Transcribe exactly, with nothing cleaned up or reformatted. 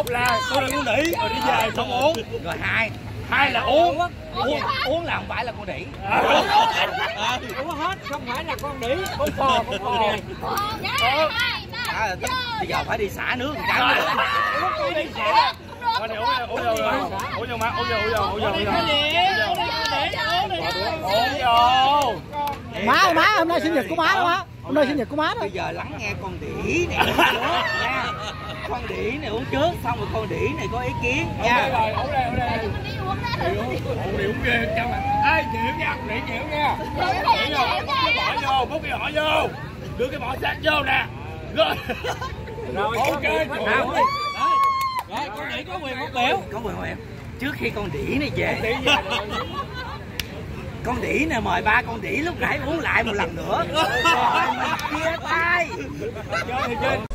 một là tôi là con đĩ rồi đi về xong uống. Rồi hai hai là uống. uống uống là không phải là con đĩ. Uống hết không phải là con đĩ. Con phò con phò. À, bây giờ phải đi xả nước một cái. Uống đi xả. Uống vô uống vô uống vô má uống vô uống vô uống vô uống vô. Uống vô. Má má hôm nay sinh nhật của má đó má. Hôm nay sinh nhật của má đó. Bây giờ lắng nghe con đĩ này uống trước nha. Con đĩ này uống trước xong rồi con đĩ này có ý kiến nha. Rồi uống đây uống đây. Uống đi uống ghê trăm à. Ai chịu nha, đĩ chịu nha. Bỏ vô, bút cái họ vô. Đưa cái bỏ sát vô nè. Rồi. Rồi ok. Rồi con đĩ có quyền phát biểu. Có quyền quyền. Trước khi con đĩ này về. Con đĩ này mời ba con đĩ lúc nãy uống lại một lần nữa. Rồi mình chia tay.